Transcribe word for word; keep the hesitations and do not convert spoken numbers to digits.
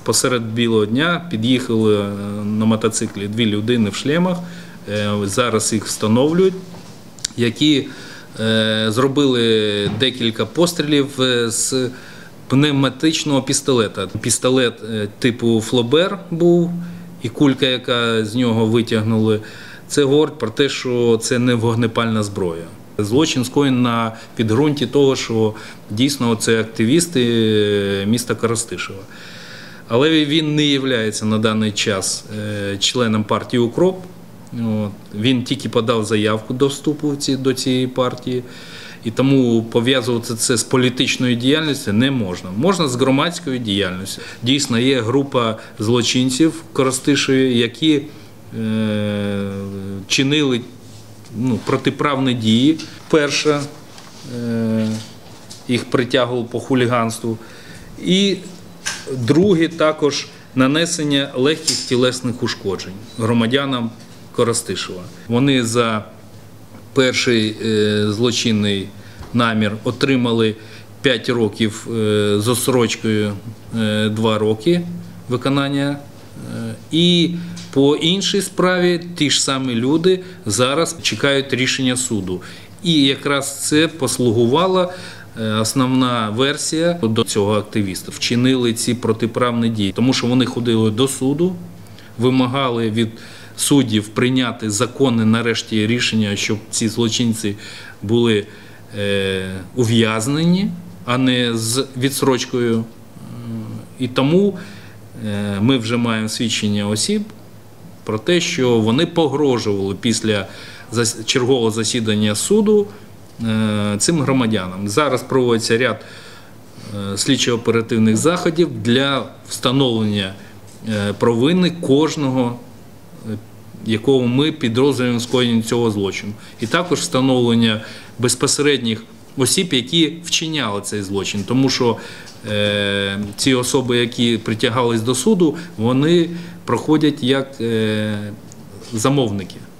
Посеред білого дня під'їхали на мотоциклі дві людини в шлемах, зараз їх встановлюють, які зробили декілька пострілів з пневматичного пістолета. Пістолет типу «Флобер» був, і кулька, яка з нього витягнули, це говорить про те, що це не вогнепальна зброя. Злочин скоєний на підґрунті того, що дійсно це активісти міста Коростишева. Але він не є на даний час членом партії «Укроп». Він тільки подав заявку до вступу до цієї партії. І тому пов'язувати це з політичною діяльністю не можна. Можна з громадською діяльністю. Дійсно, є група злочинців в Коростишеві, які е, чинили ну, протиправні дії. Перша, е, їх притягували по хуліганству. І друге також нанесення легких тілесних ушкоджень громадянам Коростишева. Вони за перший злочинний намір отримали п'ять років з острочкою два роки виконання. І по іншій справі ті ж самі люди зараз чекають рішення суду. І якраз це послугувала основна версія до цього активіста. Вчинили ці протиправні дії, тому що вони ходили до суду, вимагали від суддів прийняти законне нарешті рішення, щоб ці злочинці були е, ув'язнені, а не з відстрочкою. І тому е, ми вже маємо свідчення осіб про те, що вони погрожували після чергового засідання суду е, цим громадянам. Зараз проводиться ряд е, слідчо-оперативних заходів для встановлення е, провини кожного, якого ми підозрюємо в скоєнні цього злочину. І також встановлення безпосередніх осіб, які вчиняли цей злочин. Тому що е, ці особи, які притягались до суду, вони проходять як е, замовники.